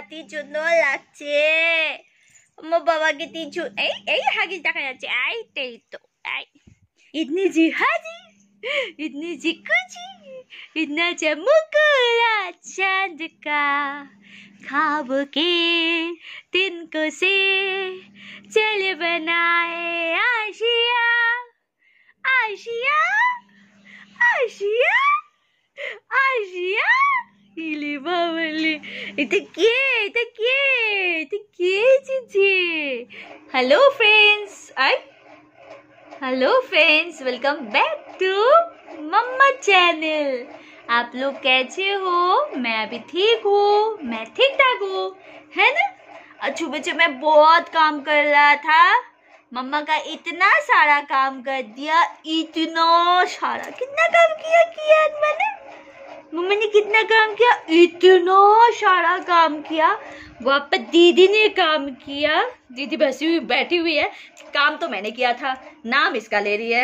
সুন্দর লাগছে। আমার বাবাকে এই হাগি দেখা যাচ্ছে। এই তো इतनी जी हाजी इतनी जी कुची इतना चमकला चांद का ख्वाब के तिनको से चल बनाए आशिया आशिया आशिया आशिया इले बावले इते के चीजे। Hello friends welcome back to मम्मा चैनल। आप लोग कैसे हो? मैं अभी ठीक हूँ, मैं ठीक ठाक हूँ, है ना। अच्छू बच्चे मैं बहुत काम कर रहा था, मम्मा का इतना सारा काम कर दिया, इतना सारा। कितना काम किया मैंने? मम्मा ने कितना काम किया? इतना सारा काम किया। वहाँ पर दीदी ने काम किया, दीदी बैठी हुई है। काम तो मैंने किया था, नाम इसका ले रही है।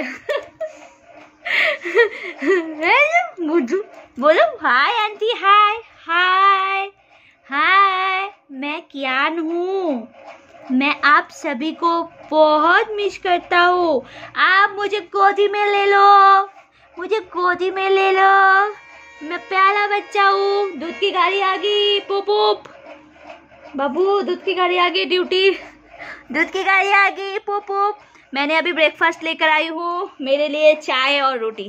बोलो हाय आंटी, हाय हाय हाय। मैं कियान हूँ, मैं आप सभी को बहुत मिस करता हूँ। आप मुझे गोदी में ले लो, मैं प्यारा बच्चा हूँ। दूध की गाड़ी आ गई, पोप बाबू, दूध की गाड़ी आ गई, ड्यूटी दूध की गाड़ी आ गई, पोप। मैंने अभी ब्रेकफास्ट लेकर आई हूँ, मेरे लिए चाय और रोटी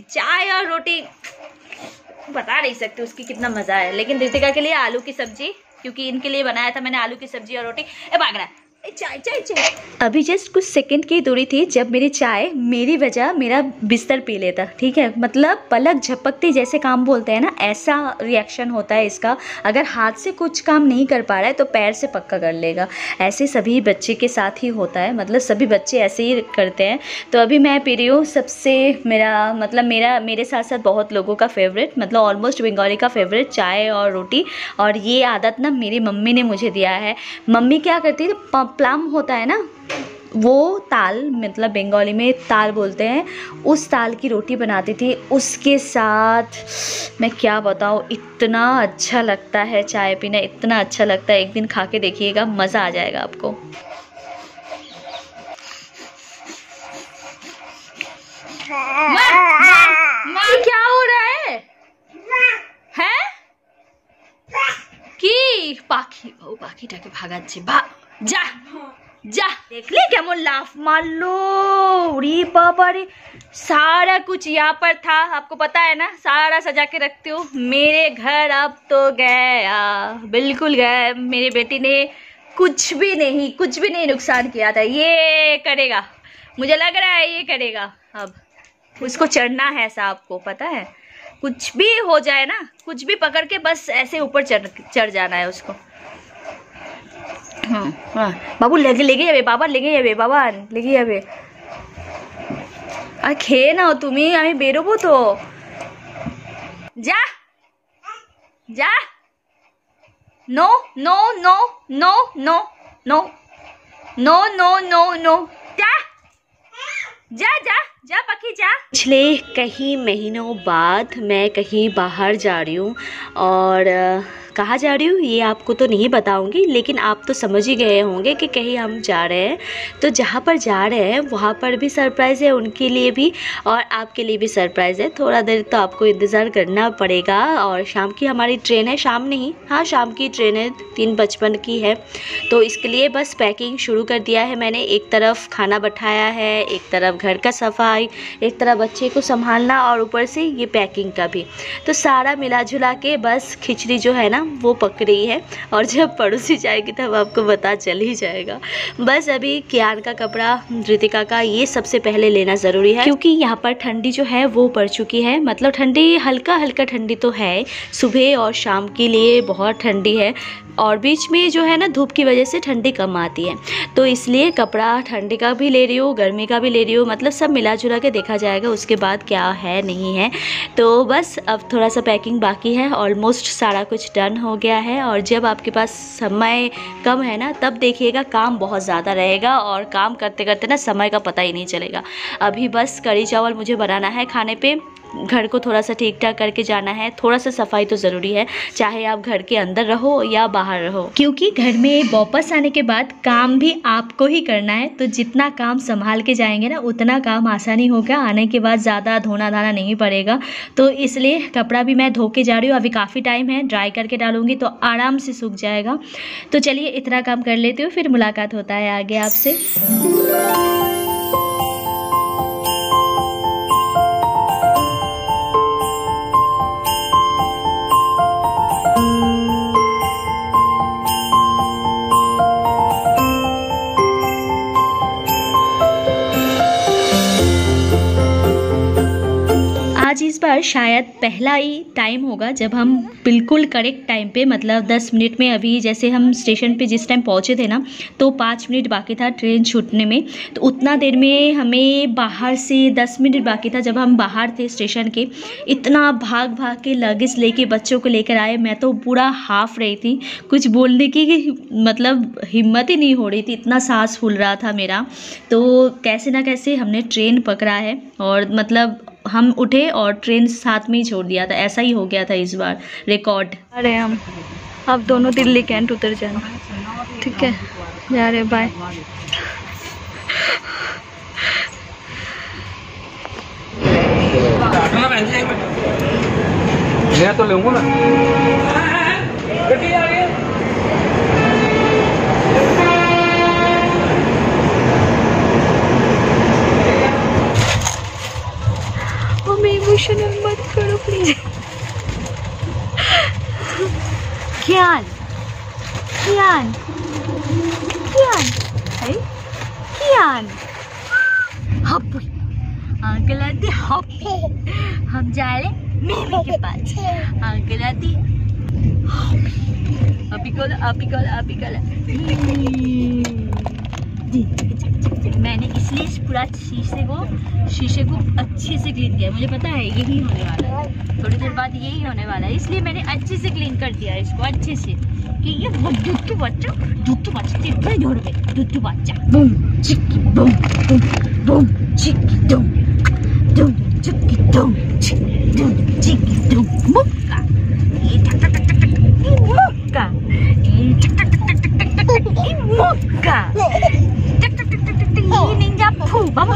बता नहीं सकती उसकी कितना मजा है। लेकिन रितिका के लिए आलू की सब्जी, क्योंकि इनके लिए बनाया था मैंने आलू की सब्जी और रोटी। भाग रहा है चाय। अभी जस्ट कुछ सेकंड की दूरी थी जब मेरी चाय मेरी वजह मेरा बिस्तर पी लेता, ठीक है। मतलब पलक झपकते जैसे काम बोलते हैं ना, ऐसा रिएक्शन होता है इसका। अगर हाथ से कुछ काम नहीं कर पा रहा है तो पैर से पक्का कर लेगा। ऐसे सभी बच्चे के साथ ही होता है, मतलब सभी बच्चे ऐसे ही करते हैं। तो अभी मैं पी रही हूँ सबसे मेरे साथ साथ बहुत लोगों का फेवरेट, मतलब ऑलमोस्ट बंगाली का फेवरेट, चाय और रोटी। और ये आदत ना मेरी मम्मी ने मुझे दिया है। मम्मी क्या करती थी, प्लम होता है ना, वो ताल, मतलब बंगाली में ताल बोलते हैं, उस ताल की रोटी बनाती थी। उसके साथ मैं क्या बताऊँ, इतना अच्छा लगता है चाय पीना, इतना अच्छा लगता है। एक दिन खा के देखिएगा, मज़ा आ जाएगा आपको। माँ क्या हो रहा है? हैं? কি পাখিটাকে ভাগাচ্ছে, जा देखले केमन लाफ मारलो। उरी बाबा रे, सारा कुछ यहाँ पर था, आपको पता है ना, सारा सजा के रखती हूँ। मेरे घर अब तो गया, बिल्कुल गया। मेरी बेटी ने कुछ भी नहीं नुकसान किया था। ये करेगा, मुझे लग रहा है ये करेगा। अब उसको चढ़ना है, सांप को पता है, कुछ भी हो जाए ना, कुछ भी पकड़ के बस ऐसे ऊपर चढ़ जाना है उसको। बाबू लेगे जाबे, बाबा लेगे जाबे। আর খেয়ে নাও তুমি, আমি বেরোবো তো। যা no no no no no no no no no no जा पखी जा। पिछले कई महीनों बाद मैं कहीं बाहर जा रही हूँ, और कहाँ जा रही हूँ ये आपको तो नहीं बताऊँगी, लेकिन आप तो समझ ही गए होंगे कि कहीं हम जा रहे हैं। तो जहाँ पर जा रहे हैं वहाँ पर भी सरप्राइज़ है, उनके लिए भी और आपके लिए भी सरप्राइज़ है। थोड़ा देर तो आपको इंतज़ार करना पड़ेगा। और शाम की हमारी ट्रेन है, शाम नहीं, हाँ शाम की ट्रेन है, 3:55 की है। तो इसके लिए बस पैकिंग शुरू कर दिया है मैंने। एक तरफ खाना बैठाया है, एक तरफ घर का सफाई, एक तरफ बच्चे को संभालना, और ऊपर से ये पैकिंग का भी। तो सारा मिला जुला के बस खिचड़ी जो है ना वो पक रही है, और जब पड़ोसी जाएगी तब आपको पता चल ही जाएगा। बस अभी कियान का कपड़ा, रितिका का, ये सबसे पहले लेना ज़रूरी है, क्योंकि यहाँ पर ठंडी जो है वो पड़ चुकी है। मतलब ठंडी हल्का ठंडी तो है, सुबह और शाम के लिए बहुत ठंडी है, और बीच में जो है ना धूप की वजह से ठंडी कम आती है। तो इसलिए कपड़ा ठंडी का भी ले रही हूँ, गर्मी का भी ले रही हूँ, मतलब सब मिला जुला के देखा जाएगा उसके बाद क्या है नहीं है। तो बस अब थोड़ा सा पैकिंग बाकी है, ऑलमोस्ट सारा कुछ डन हो गया है। और जब आपके पास समय कम है ना, तब देखिएगा काम बहुत ज़्यादा रहेगा, और काम करते करते ना समय का पता ही नहीं चलेगा। अभी बस कढ़ी चावल मुझे बनाना है खाने पे, घर को थोड़ा सा ठीक ठाक करके जाना है। थोड़ा सा सफाई तो ज़रूरी है, चाहे आप घर के अंदर रहो या बाहर रहो, क्योंकि घर में वापस आने के बाद काम भी आपको ही करना है। तो जितना काम संभाल के जाएंगे ना उतना काम आसानी होगा, आने के बाद ज़्यादा धोना धाना नहीं पड़ेगा। तो इसलिए कपड़ा भी मैं धो के जा रही हूँ, अभी काफ़ी टाइम है, ड्राई करके डालूंगी तो आराम से सूख जाएगा। तो चलिए इतना काम कर लेती हूँ, फिर मुलाकात होता है आगे आपसे। आज इस बार शायद पहला ही टाइम होगा जब हम बिल्कुल करेक्ट टाइम पे, मतलब 10 मिनट में, अभी जैसे हम स्टेशन पे जिस टाइम पहुँचे थे ना तो 5 मिनट बाकी था ट्रेन छूटने में, तो उतना देर में हमें बाहर से 10 मिनट बाकी था जब हम बाहर थे स्टेशन के। इतना भाग भाग के लगेज लेके बच्चों को लेकर आए, मैं तो पूरा हाफ रही थी, कुछ बोलने की मतलब हिम्मत ही नहीं हो रही थी, इतना सांस फूल रहा था मेरा। तो कैसे ना कैसे हमने ट्रेन पकड़ा है, और मतलब हम उठे और ट्रेन साथ में ही छोड़ दिया था, ऐसा ही हो गया था इस बार रिकॉर्ड। अरे हम अब दोनों दिल्ली कैंट उतर जाना, ठीक है, जा रहे, बाय। मैं तो लूंगा ना। इमोशनल मत करो प्लीज। कियान कियान कियान है कियान हप अंकल आते हप, हम जा रहे मेरे के पास। अंकल आती अभी कल मैंने इसलिए इस पूरा शीशे को अच्छे से क्लीन किया, मुझे पता है यही होने वाला है, थोड़ी देर बाद यही होने वाला है, इसलिए मैंने अच्छे से क्लीन कर दिया इसको अच्छे से, कि ये दुद्धू बच्चा तेरे जोड़ में दुद्धू बच्चा बूम चिक्की बूम बूम बूम चिक्की डूम डूम चिक्की डूम डूम चिक्की डूम मुक्का, ये टक टक टक टक ये मुक्का, ये टक टक टक टक टक टक ये मुक्का, निंजा फू, बाबू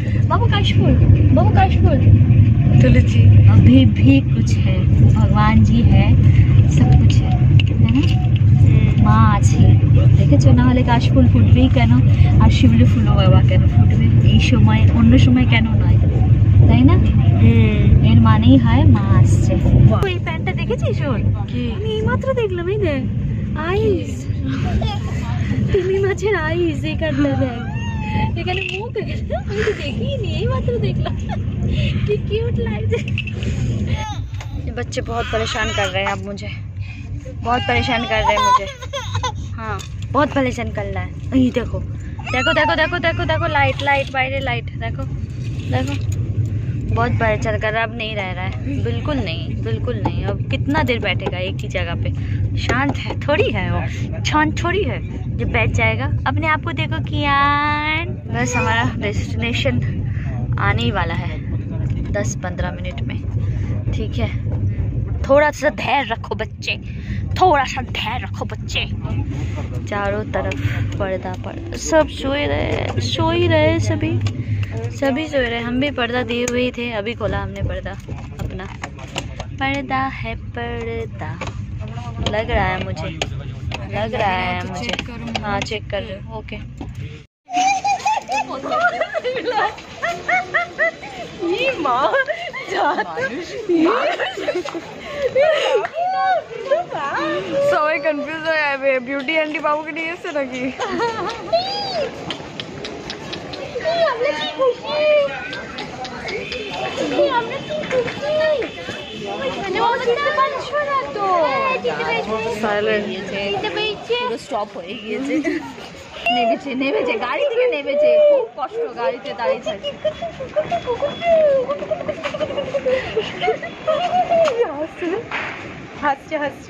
काशफुल तुलसी। अभी भी कुछ है, भगवान जी है, सब कुछ है ना, माँ আছে দেখেছো, না হলে কাশফুল ফুটবেই কেন আর শিউলি ফুলও বাবা কেন ফুটবে এই সময়, অন্য সময় কেন নয়, তাই না? এর মানেই হয় মা আসছে। এই প্যান্টটা দেখেছিস ওর? আমি এইমাত্র দেখলাম, এই দেখ আইস, তুমি মাছের আইস, এই কাটটা দেখ, এখানে মুখ, আমি তো দেখিনি, এইমাত্র দেখলাম, কি কিউট লাগছে। ये बच्चे बहुत परेशान कर रहे हैं, अब मुझे बहुत परेशान कर रहे हैं मुझे, हाँ बहुत परेशान कर रहा है। ये देखो देखो देखो देखो देखो देखो लाइट लाइट बाहर लाइट, देखो देखो बहुत परेशान कर रहा है, अब नहीं रह रहा है, बिल्कुल नहीं। अब कितना देर बैठेगा एक ही जगह पे, शांत है थोड़ी है वो, शांत थोड़ी है, जब बैठ जाएगा अपने आप को देखो कियान। बस हमारा डेस्टिनेशन आने ही वाला है 10-15 मिनट में, ठीक है, थोड़ा सा धैर्य रखो बच्चे, थोड़ा सा धैर्य रखो बच्चे। चारों तरफ पर्दा सब सो ही रहे, सभी सो रहे, हम भी पर्दा दिए हुए ही थे, अभी खोला हमने पर्दा अपना, पर्दा है पर्दा, लग रहा है मुझे, हाँ चेक कर रहे हो, ओके। ये माँ সবাই কনফিউজ হয়ে যাবে, বিউটি আন্টি বাবুকে নিয়ে এসছে নাকি? স্টপ হয়ে গিয়েছে, নেমেছে গাড়ি থেকে নেমেছে, খুব কষ্ট গাড়িতে দাঁড়িয়ে থাকে। হাসছে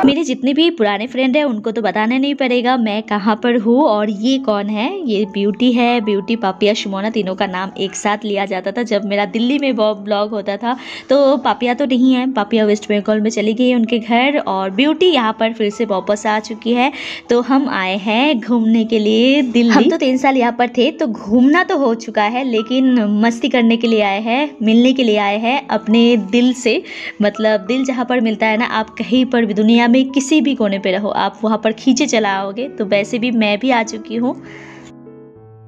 मेरे जितने भी पुराने फ्रेंड हैं उनको तो बताना नहीं पड़ेगा मैं कहाँ पर हूँ और ये कौन है। ये ब्यूटी है। ब्यूटी, पापिया, शिमोना तीनों का नाम एक साथ लिया जाता था जब मेरा दिल्ली में ब्लॉग होता था। तो पापिया तो नहीं है, पापिया वेस्ट बंगाल में चली गई है उनके घर, और ब्यूटी यहाँ पर फिर से वापस आ चुकी है। तो हम आए हैं घूमने के लिए दिल्ली। हम तो 3 साल यहाँ पर थे, तो घूमना तो हो चुका है, लेकिन मस्ती करने के लिए आए हैं, मिलने के लिए आए हैं अपने दिल से। मतलब दिल जहाँ पर मिलता है ना, आप कहीं पर भी दुनिया में किसी भी कोने पे रहो, आप वहाँ पर खींचे चला आओगे। तो वैसे भी मैं भी आ चुकी हूँ।